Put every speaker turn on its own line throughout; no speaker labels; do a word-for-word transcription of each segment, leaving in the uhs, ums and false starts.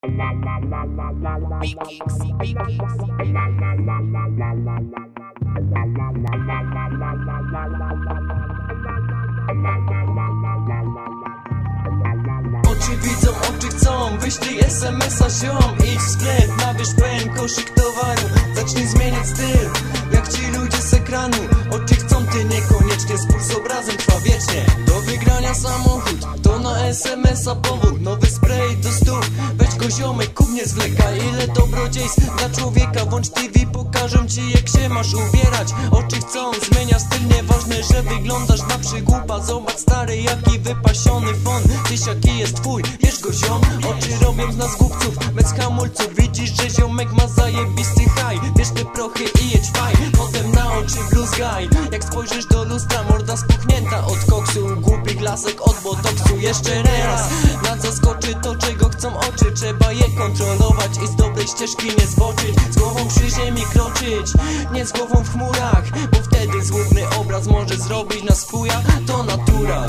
Oczy widzą, oczy chcą, wyślij es em es a ziom. Idź w sklep, nabierz pełen koszyk towaru. Zacznij zmieniać styl, jak ci ludzie z ekranu. Oczy chcą, ty niekoniecznie, spór z obrazem trwa wiecznie. Do wygrania samochód, to na es em es a powód. Nowy spray do stóp, weź go ziomek, kup nie zwlekaj. Ile dobrodziejstw dla człowieka, włącz T V, pokażę ci jak się masz ubierać. Oczy chcą, zmienia styl, nieważne, że wyglądasz na przygłupa. Zobacz stary, jaki wypasiony fon, tyś jaki jest twój, wiesz go ziom. Oczy robią z nas głupców, bez hamulców. Widzisz, że ziomek ma zajebisty haj. Bierz te prochy i jedź faj, potem na oczy bluzgaj. Jak spojrzysz do lustra, morda spuchnięta od koksu, głupi glasek od botoksu. Jeszcze raz, nas zaskoczy to, czego chcą oczy. Trzeba je kontrolować i z dobrej ścieżki nie zboczyć. Z głową przy ziemi kroczyć, nie z głową w chmurach, bo wtedy złudny obraz może zrobić nas chuja. To natura,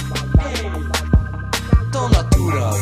to natura.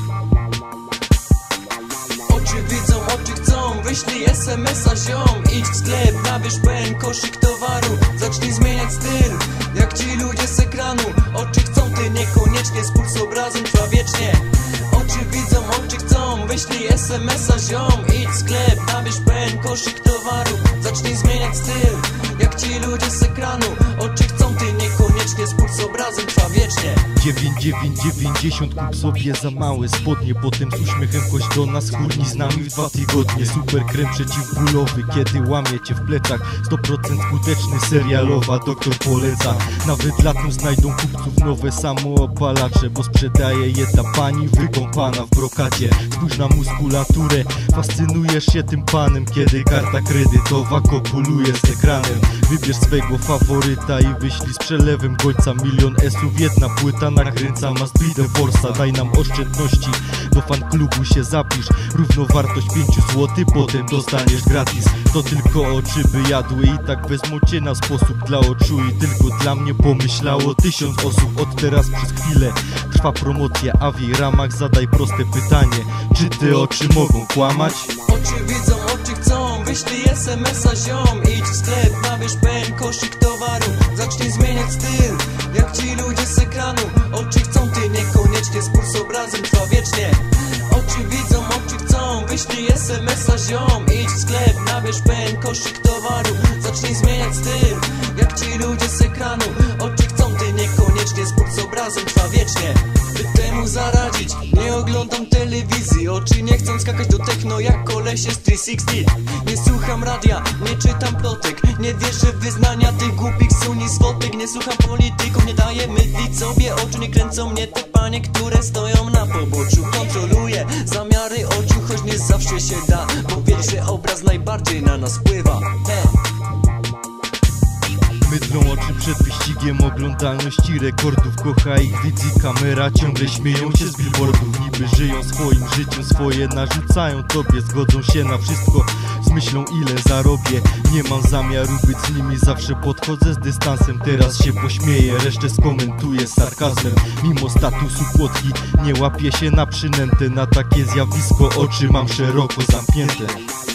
Oczy widzą, oczy chcą, wyślij es em es a ziom. Idź w sklep, nabierz pełen koszyk towaru. Zacznij zmieniać styl, jak ci ludzie z ekranu. Oczy chcą, ty niekoniecznie, spór z obrazem trwa wiecznie. Oczy widzą, oczy chcą, wyślij es em es a ziom. Idź w sklep, nabierz pełen koszyk towaru. Zacznij zmieniać styl, jak ci ludzie z ekranu. Oczy chcą, ty niekoniecznie, spór z obrazem trwa wiecznie.
dziewięć dziewięć dziewięćdziesiąt, kup sobie za małe spodnie. Potem z uśmiechem chodź do nas, chórni z nami w dwa tygodnie. Super krem przeciwbólowy, kiedy łamie cię w plecach. sto procent skuteczny, serialowa, doktor poleca. Nawet latem znajdą kupców nowe samoopalacze, bo sprzedaje je ta pani wykąpana w brokacie. Spójrz na muskulaturę, fascynujesz się tym panem, kiedy karta kredytowa kopuluje z ekranem. Wybierz swego faworyta i wyślij z przelewem gońca. Milion esów, jedna płyta nakręca, ma speed forsa. Daj nam oszczędności, do fanklubu się zapisz. Równowartość pięć złotych, potem dostaniesz gratis. To tylko oczy by jadły i tak wezmą cię na sposób dla oczu. I tylko dla mnie pomyślało tysiąc osób. Od teraz przez chwilę trwa promocja, a w jej ramach zadaj proste pytanie: czy te oczy mogą kłamać?
Oczy widzą, oczy chcą, wyślij es em es a ziom. Idź w sklep, nabierz pełen koszyk towaru. Zacznij zmieniać styl, jak ci ludzie z ekranu. Oczy chcą, ty niekoniecznie, spór z obrazem trwa wiecznie. Oczy widzą, oczy chcą, wyślij es em es a ziom. Idź w sklep, nabierz pełen koszyk towaru. Zacznij zmieniać styl, jak ci ludzie z ekranu. Oczy chcą, ty niekoniecznie, spór z obrazem trwa wiecznie. By temu zaradzić, nie oglądam telewizji. Oczy nie chcą skakać do techno jak kolesie z trzysta sześćdziesiąt. Nie słucham radia, nie czytam plotek. Nie wierzę w wyznania tych głupich suni swotek. Nie słucham polityków, nie daję mydlić sobie oczu. Nie kręcą mnie te panie, które stoją na poboczu. Kontroluję zamiary oczu, choć nie zawsze się da, bo wiesz, że obraz najbardziej na nas wpływa. He.
Mydlą oczy przed wyścigiem oglądalności rekordów. Kocha ich widzi kamera, ciągle śmieją się z billboardów. Niby żyją swoim życiem, swoje narzucają tobie. Zgodzą się na wszystko z myślą ile zarobię. Nie mam zamiaru być z nimi, zawsze podchodzę z dystansem. Teraz się pośmieję, resztę skomentuję z sarkazmem. Mimo statusu płotki nie łapię się na przynętę. Na takie zjawisko oczy mam szeroko zamknięte.